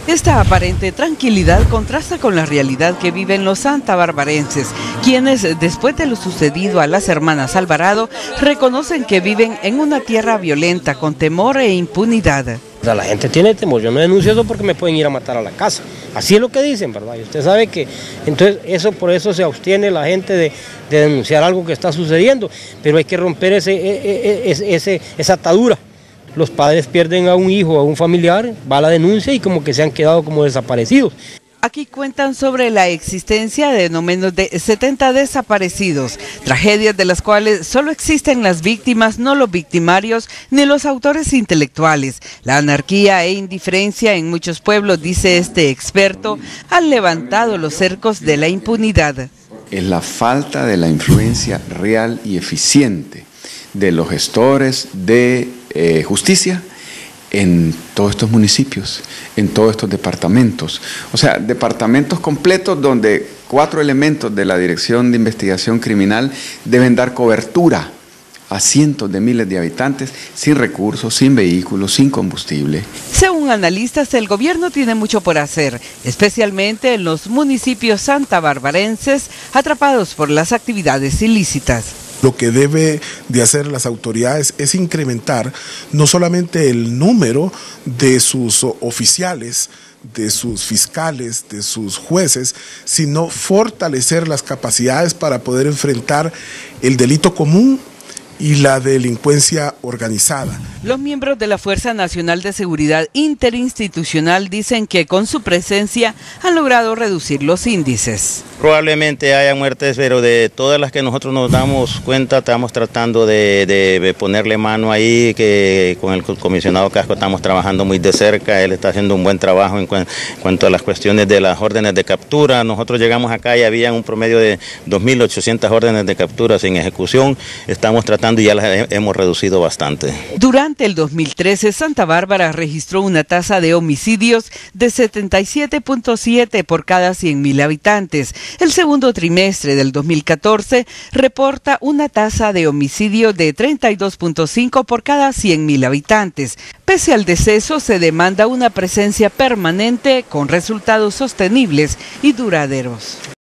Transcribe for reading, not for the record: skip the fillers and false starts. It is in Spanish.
Esta aparente tranquilidad contrasta con la realidad que viven los santabarbarenses, quienes, después de lo sucedido a las hermanas Alvarado, reconocen que viven en una tierra violenta, con temor e impunidad. O sea, la gente tiene temor, yo no denuncio eso porque me pueden ir a matar a la casa. Así es lo que dicen, ¿verdad? Y usted sabe que, entonces, por eso se abstiene la gente de denunciar algo que está sucediendo, pero hay que romper esa atadura. Los padres pierden a un hijo, a un familiar, va la denuncia y como que se han quedado como desaparecidos. Aquí cuentan sobre la existencia de no menos de 70 desaparecidos, tragedias de las cuales solo existen las víctimas, no los victimarios ni los autores intelectuales. La anarquía e indiferencia en muchos pueblos, dice este experto, han levantado los cercos de la impunidad. Es la falta de la influencia real y eficiente de los gestores de justicia en todos estos municipios, en todos estos departamentos. O sea, departamentos completos donde 4 elementos de la Dirección de Investigación Criminal deben dar cobertura a cientos de miles de habitantes sin recursos, sin vehículos, sin combustible. Según analistas, el gobierno tiene mucho por hacer, especialmente en los municipios santabarbarenses atrapados por las actividades ilícitas. Lo que debe de hacer las autoridades es incrementar no solamente el número de sus oficiales, de sus fiscales, de sus jueces, sino fortalecer las capacidades para poder enfrentar el delito común y la delincuencia organizada. Los miembros de la Fuerza Nacional de Seguridad Interinstitucional dicen que con su presencia han logrado reducir los índices. Probablemente haya muertes, pero de todas las que nosotros nos damos cuenta, estamos tratando de ponerle mano ahí, que con el comisionado Casco estamos trabajando muy de cerca, él está haciendo un buen trabajo en cuanto a las cuestiones de las órdenes de captura. Nosotros llegamos acá y había un promedio de 2.800 órdenes de captura sin ejecución, estamos tratando y ya las hemos reducido bastante. Durante el 2013, Santa Bárbara registró una tasa de homicidios de 77.7 por cada 100.000 habitantes. El segundo trimestre del 2014 reporta una tasa de homicidio de 32.5 por cada 100.000 habitantes. Pese al deceso, se demanda una presencia permanente con resultados sostenibles y duraderos.